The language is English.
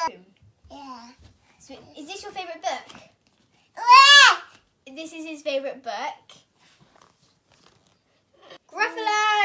Yeah. So, is this your favourite book? Yeah. This is his favourite book. Gruffalo!